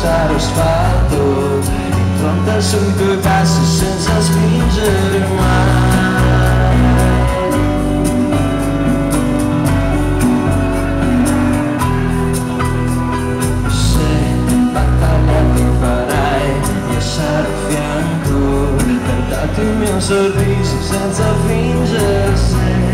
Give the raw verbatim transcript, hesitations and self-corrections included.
passare asfalto, impronta sui tuoi passi senza spingere mai. Se battaglia ti farai, io sarò a fianco per darti il mio sorriso senza fingere. Se